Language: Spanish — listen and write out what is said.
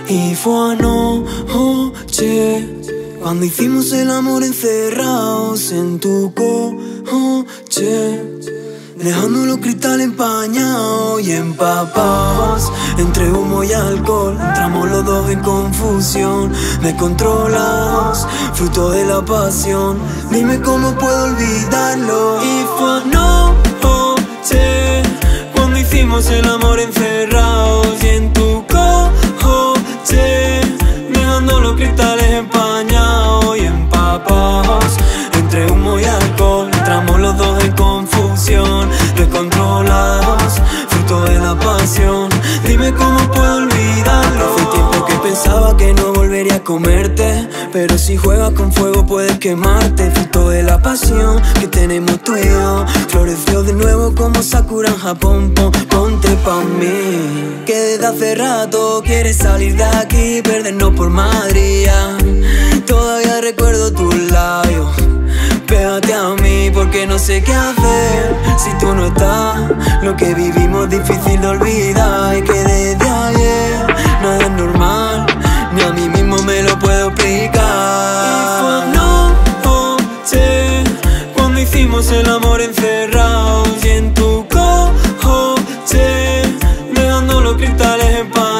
Y fue anoche cuando hicimos el amor encerrados en tu coche, dejando los cristales empañados y empapados. Entre humo y alcohol entramos los dos en confusión, descontrolados, fruto de la pasión. Dime cómo puedo olvidarlo. Y fue anoche cuando hicimos el amor encerrados y en tu coche, dejando los cristales empañados y empapados. Entre humo y alcohol entramos los dos en confusión, descontrolados, fruto de la pasión. Dime cómo puedo olvidarlo. Hace tiempo que pensaba que no volvería a comerte, pero si juegas con fuego puedes quemarte. Fruto de la pasión que tenemos tú y yo, floreció de nuevo como Sakura en Japón. Ponte pa' mí, que desde hace rato quieres salir de aquí, perdernos por Madrid. Todavía recuerdo tus labios, pégate a mí porque no sé qué hacer si tú no estás. Lo que vivimos difícil de olvidar, y que desde ayer nada es normal, ni a mí mismo me lo puedo explicar. Y fue anoche cuando hicimos el amor encerrados y en tu coche, dejando los cristales en paz.